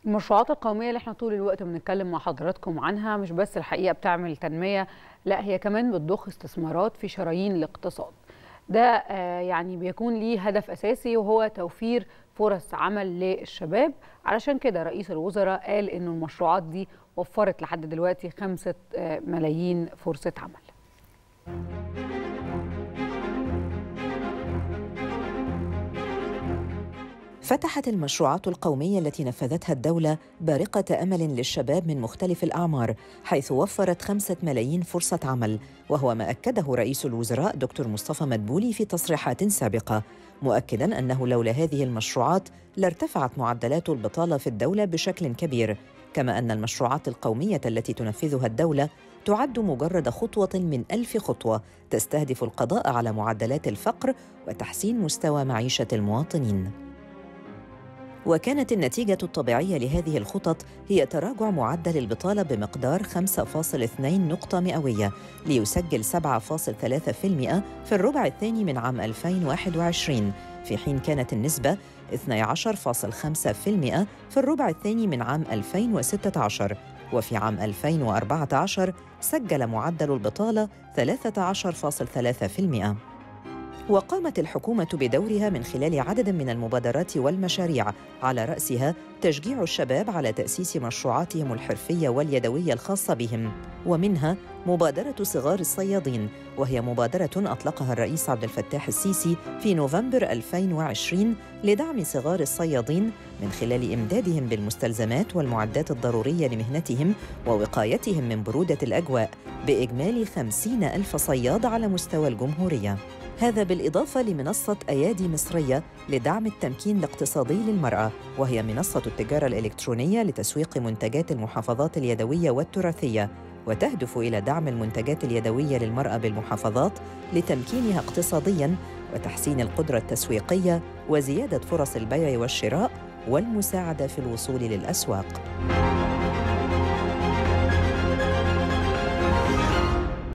المشروعات القومية اللي احنا طول الوقت بنتكلم مع حضراتكم عنها مش بس الحقيقة بتعمل تنمية، لا هي كمان بتضخ استثمارات في شرايين الاقتصاد. ده يعني بيكون ليه هدف أساسي وهو توفير فرص عمل للشباب. علشان كده رئيس الوزراء قال إنه المشروعات دي وفرت لحد دلوقتي 5 ملايين فرصة عمل. فتحت المشروعات القومية التي نفذتها الدولة بارقة أمل للشباب من مختلف الأعمار، حيث وفرت 5 ملايين فرصة عمل، وهو ما أكده رئيس الوزراء دكتور مصطفى مدبولي في تصريحات سابقة، مؤكداً أنه لولا هذه المشروعات لارتفعت معدلات البطالة في الدولة بشكل كبير، كما أن المشروعات القومية التي تنفذها الدولة تعد مجرد خطوة من 1000 خطوة تستهدف القضاء على معدلات الفقر وتحسين مستوى معيشة المواطنين. وكانت النتيجة الطبيعية لهذه الخطط هي تراجع معدل البطالة بمقدار 5.2 نقطة مئوية ليسجل 7.3% في الربع الثاني من عام 2021، في حين كانت النسبة 12.5% في الربع الثاني من عام 2016، وفي عام 2014 سجل معدل البطالة 13.3%. وقامت الحكومة بدورها من خلال عدد من المبادرات والمشاريع، على رأسها تشجيع الشباب على تأسيس مشروعاتهم الحرفية واليدوية الخاصة بهم، ومنها مبادرة صغار الصيادين، وهي مبادرة أطلقها الرئيس عبد الفتاح السيسي في نوفمبر 2020 لدعم صغار الصيادين من خلال إمدادهم بالمستلزمات والمعدات الضرورية لمهنتهم ووقايتهم من برودة الأجواء بإجمالي 50,000 صياد على مستوى الجمهورية. هذا بالإضافة لمنصة أيادي مصرية لدعم التمكين الاقتصادي للمرأة، وهي منصة التجارة الإلكترونية لتسويق منتجات المحافظات اليدوية والتراثية، وتهدف إلى دعم المنتجات اليدوية للمرأة بالمحافظات لتمكينها اقتصادياً وتحسين القدرة التسويقية وزيادة فرص البيع والشراء والمساعدة في الوصول للأسواق.